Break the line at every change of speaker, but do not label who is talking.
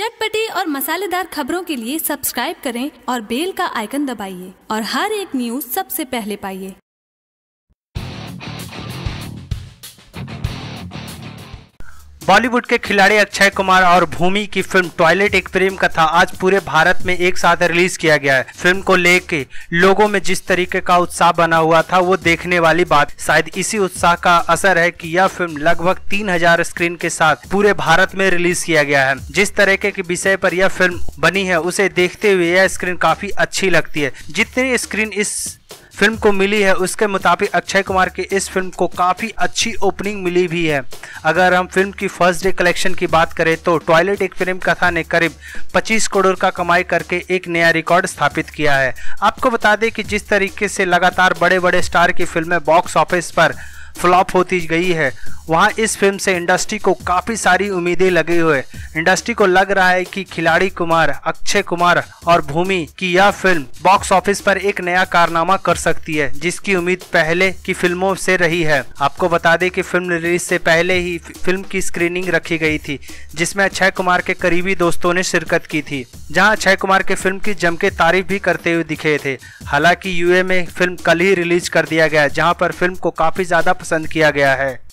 चटपटी और मसालेदार खबरों के लिए सब्सक्राइब करें और बेल का आइकन दबाइए और हर एक न्यूज़ सबसे पहले पाइए।
बॉलीवुड के खिलाड़ी अक्षय कुमार और भूमि की फिल्म टॉयलेट एक प्रेम कथा आज पूरे भारत में एक साथ रिलीज किया गया है। फिल्म को लेके लोगों में जिस तरीके का उत्साह बना हुआ था वो देखने वाली बात। शायद इसी उत्साह का असर है कि यह फिल्म लगभग 3000 स्क्रीन के साथ पूरे भारत में रिलीज किया गया है। जिस तरीके के विषय पर यह फिल्म बनी है उसे देखते हुए यह स्क्रीन काफी अच्छी लगती है। जितनी स्क्रीन इस फिल्म को मिली है उसके मुताबिक अक्षय कुमार की इस फिल्म को काफ़ी अच्छी ओपनिंग मिली भी है। अगर हम फिल्म की फर्स्ट डे कलेक्शन की बात करें तो टॉयलेट एक प्रेम कथा ने करीब 25 करोड़ का कमाई करके एक नया रिकॉर्ड स्थापित किया है। आपको बता दें कि जिस तरीके से लगातार बड़े बड़े स्टार की फिल्में बॉक्स ऑफिस पर फ्लॉप होती गई है, वहाँ इस फिल्म से इंडस्ट्री को काफ़ी सारी उम्मीदें लगी हुई। इंडस्ट्री को लग रहा है कि खिलाड़ी कुमार, अक्षय कुमार और भूमि की यह फिल्म बॉक्स ऑफिस पर एक नया कारनामा कर सकती है, जिसकी उम्मीद पहले की फिल्मों से रही है। आपको बता दें कि फिल्म रिलीज से पहले ही फिल्म की स्क्रीनिंग रखी गई थी, जिसमें अक्षय कुमार के करीबी दोस्तों ने शिरकत की थी, जहां अक्षय कुमार के फिल्म की जम के तारीफ भी करते हुए दिखे थे। हालांकि यूए में फिल्म कल ही रिलीज कर दिया गया, जहां पर फिल्म को काफ़ी ज़्यादा पसंद किया गया है।